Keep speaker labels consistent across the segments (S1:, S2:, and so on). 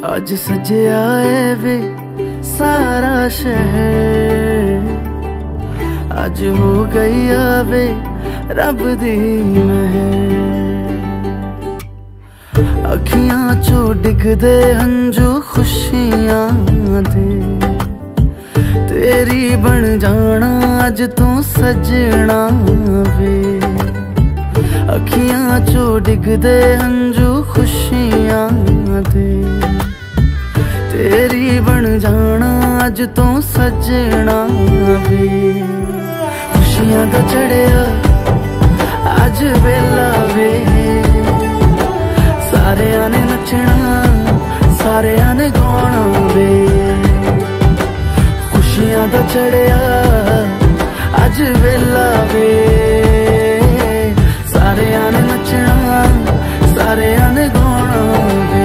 S1: आज सजया है वे सारा शहर, आज हो गई आवे रब दी मेहर। अखियां चो डिगदे हंजू खुशियां दे, तेरी बन जाना अज तू सजना वे। अखियां चो डिगदे हंजू खुशियां दे, तेरी बन जाना अज तू सजना वे। खुशियां दा चढ़िया अज वेला वे, सारेयां ने नचना सारेयां ने गाना वे। खुशियां दा चढ़िया अज वेला वे, सारेयां ने नचना सारेयां ने गाना वे।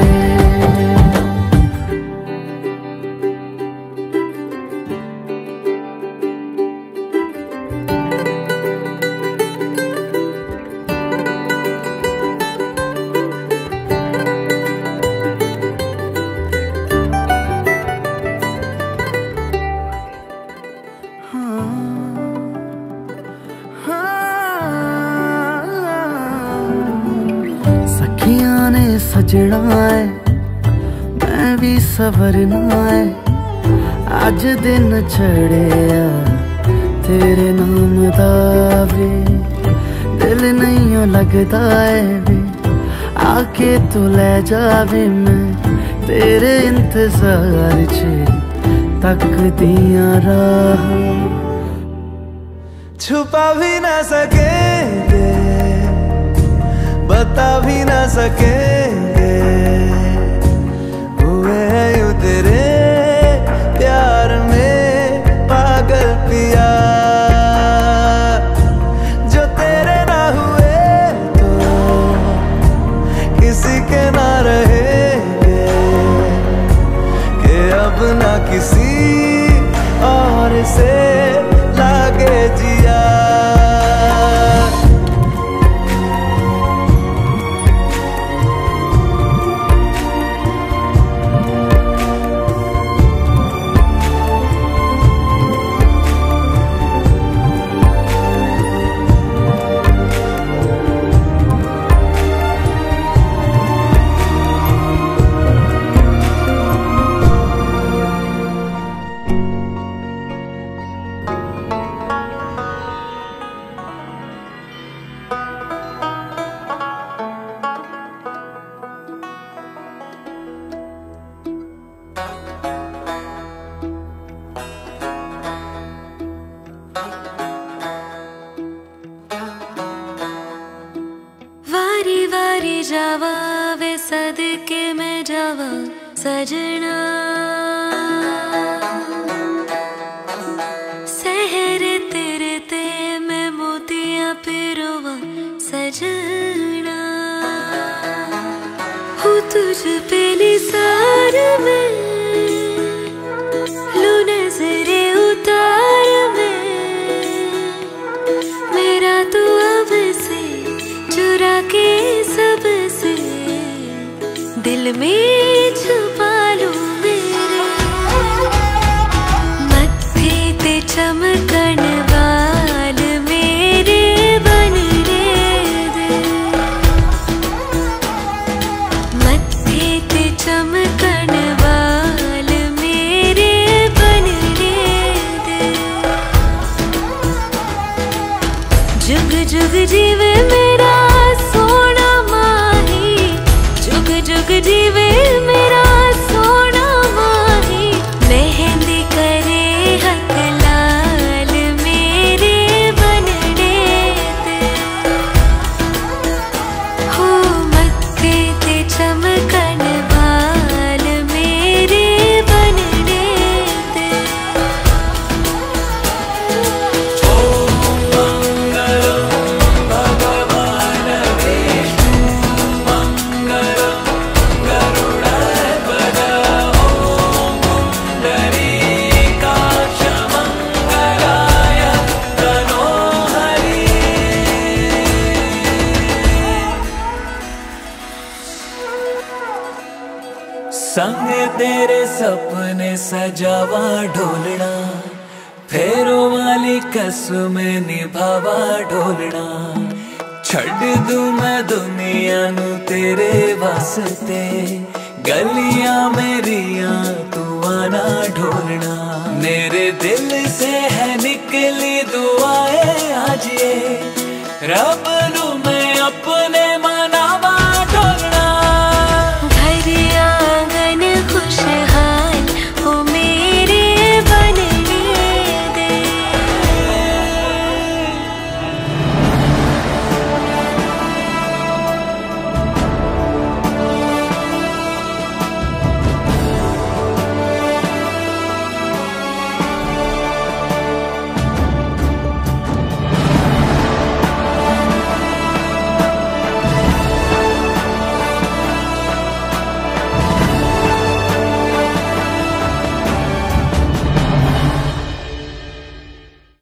S1: सखियां ने सजना है मैं भी सवरना है, अज दिन चढ़िया तेरे नाम दा वे। दिल नहीं लगता है वे, आके तू ले जावे मैं तेरे इंतजार च तकदियां राह।
S2: छुपा भी ना सकेंगे बता भी ना सकेंगे, हुए हैं यूं तेरे प्यार में पागल पिया। जो तेरे ना हुए तो किसी के ना रहेंगे, कि अब ना किसी और से लागे जिया।
S3: वारी वारी जावा वे सदके में जावा सजना, सहरे तेरे ते मैं मोतियां पिरोवा सजना। हूँ तुझ पे निसार में लू नजरे उतार में, मेरा तू अब से चुरा के सबसे दिल में छुपा लूं मेरे। मत्थे ते चमकन वाल मेरे बनने दे, मत्थे ते चमकन वाल मेरे बनने दे। जुग जुग जीवे मेरा सोना माही, जुग जुग जीवे मेरा सोना माही। मेहंदी करे हक लाल मेरे बनने दे, हो मत्थे ते चमकन वाल मेरे बनने दे।
S2: ओम मंगलम भगवान
S4: संग तेरे सपने सजावा ढोलना, फेरों वाली कसम निभावा ढोलना। छड़ दूं मैं दुनिया नू तेरे वास्ते, गलियां मेरियां तू आना ढोलना। मेरे दिल से है निकली दुआएं आज ये, रब नू मैं अपने